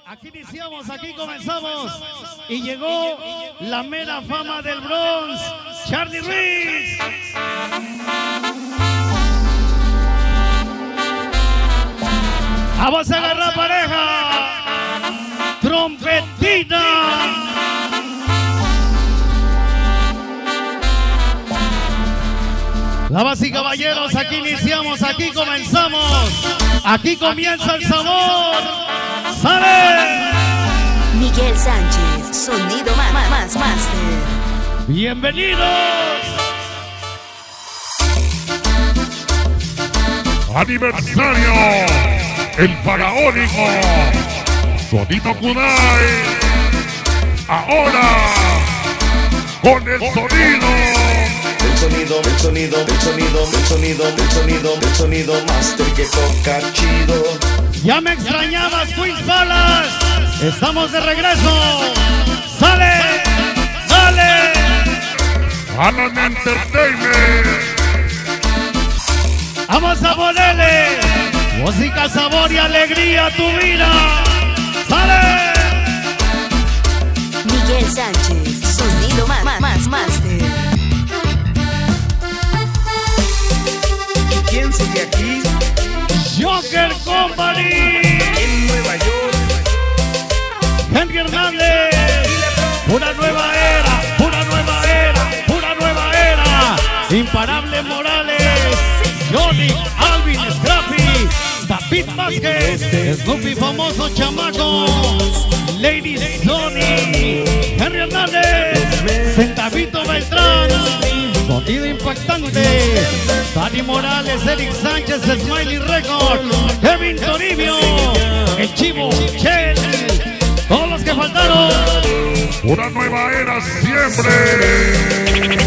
Aquí iniciamos, aquí comenzamos y llegó la mera fama del Bronx, Charlie Ruiz. Vamos a agarrar pareja, trompetita. Damas y caballeros, aquí iniciamos, aquí comenzamos, aquí comienza el sabor. ¡Sale! Miguel Sánchez, sonido más master. ¡Bienvenidos! Aniversario, el faraónico Sonido Kudai. Ahora, con el sonido. El sonido master que toca chido. Ya me extrañabas, Queens Palace. Estamos de regreso. ¡Sale! ¡Dale! Alan Entertainment. Vamos a ponerle música, sabor y alegría a tu vida. ¡Sale! Miguel Sánchez, sonido más master. ¿Quién sigue aquí? Joker Company. En Nueva York. Henry Hernández. Una nueva era, una nueva era, una nueva era. Imparable Morales. Johnny, Alvin, Scrappy, David Vázquez, Snoopy famoso chamaco, Lady Sony, Henry Hernández, Centavito Beltrán, sonido impactante, Dani Morales, Eric Sánchez, Smiley Record, Kevin Toribio, el Chivo, Chel, todos los que faltaron. Una nueva era siempre.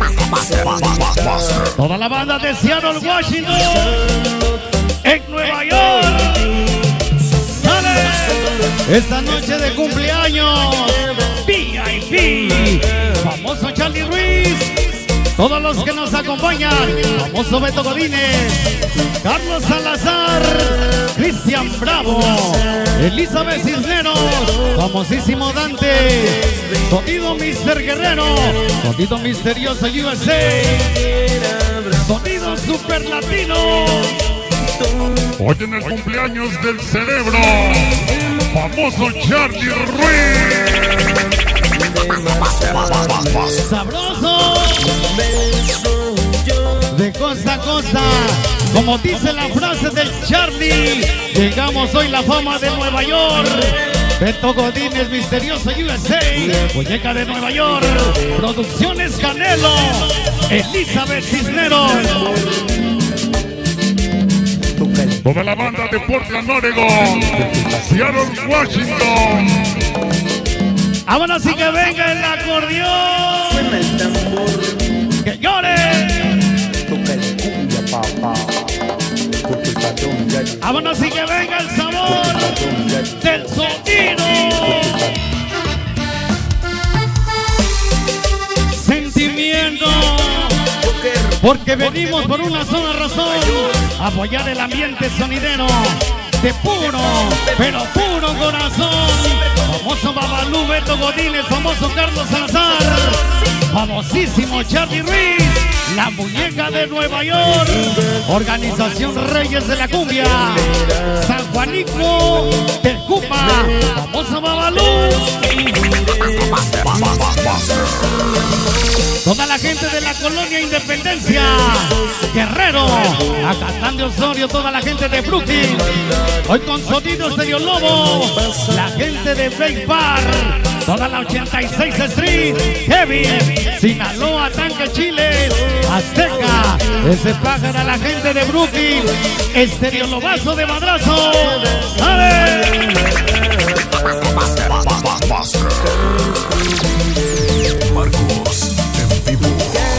Toda la banda de Seattle, Washington, en Nueva York. ¡Sale! Esta noche de cumpleaños, VIP, famoso Charlie Ruiz. Todos los que nos acompañan, famoso Beto Godínez, Carlos Salazar, Cristian Bravo, Elizabeth Cisneros, famosísimo Dante, sonido Mr. Guerrero, sonido misterioso USA, sonido super latino. Hoy en el cumpleaños del cerebro, famoso Charlie Ruiz. Sabroso, de costa a costa, como dice la frase del Charlie, llegamos hoy la fama de Nueva York. Beto Godínez, misterioso USA, muñeca de Nueva York, Producciones Canelo, Elizabeth Cisneros. Toda la banda de Portland, Oregon, Seattle, Washington. Vámonos y que venga el acordeón. Suena el tambor. ¡Que llore! Toca el cumbia, papá. Porque el patrón ya llegó. Vámonos y que venga el sabor del sonido. Sentimiento. Porque venimos por una sola razón: apoyar el ambiente sonidero de puro, pero puro corazón. Famoso Babalú, Beto Godínez, famoso Carlos Salazar, famosísimo Charlie Ruiz, la muñeca de Nueva York, Organización Reyes de la Cumbia, San Juanico del Cupa, famoso Babalú. Toda la gente de la colonia Independencia, Guerrero, Acatán de Osorio, toda la gente de Brooklyn, hoy con sonido Stereo Lobo, la gente de Bay Bar, toda la 86 Street, Kevin, Sinaloa, Tanque, Chile, Azteca, ese pájaro, la gente de Brooklyn, Stereo Lobazo de Madrazo. ¡Sale! Marcos, en vivo.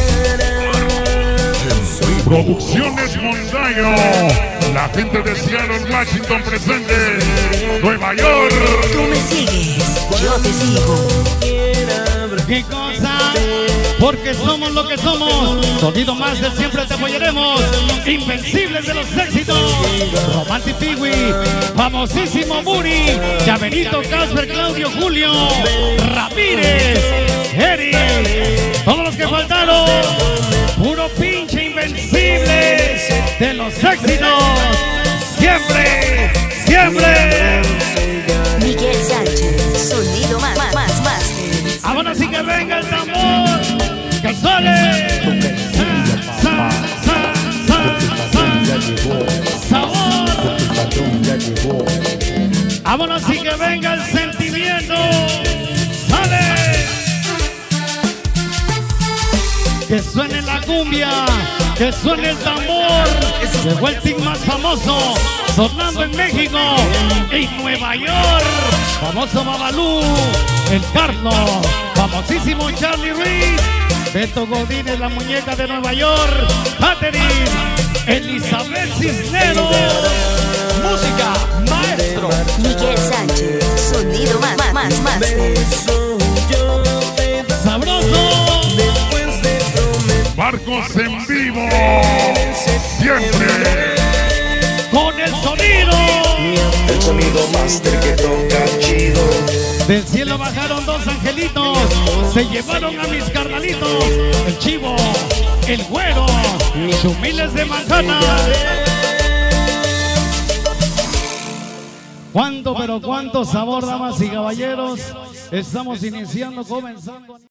Producciones Mondayo, la gente de Seattle, Washington presente, Nueva York. Tú me sigues, yo te sigo. ¿Qué cosa? porque somos lo que somos. Sonido Master, siempre te apoyaremos. Invencibles de los éxitos. Romantic Piwi, famosísimo Muri, Llaverito, Casper, Claudio, Julio, Ramírez, Eric, todos los que faltaron. Puro pinche invencible de los éxitos. Siempre, siempre. Miguel Sánchez, sonido master. Ahora sí que venga el tambor, que suene. Sa, sa, sa, sa. Sabor. Ahora sí que venga el sentimiento. Sale. Que suene la cumbia, que suene el tambor. Llegó el team más famoso, sonando en México y Nueva York. Famoso Babalú, el Carlos, famosísimo Charlie Reed, Beto Godínez, la muñeca de Nueva York, Catherine, Elizabeth Cisneros. Música, maestro. Miguel Sánchez, sonido master. Sabroso. Marcos en vivo. Siempre. Con el sonido. El sonido master que toca chido. Del cielo bajaron dos angelitos, se llevaron a mis carnalitos, el Chivo, el Güero, Chumiles de Manzana. Cuánto, pero cuánto sabor, damas y caballeros. Estamos iniciando, comenzando.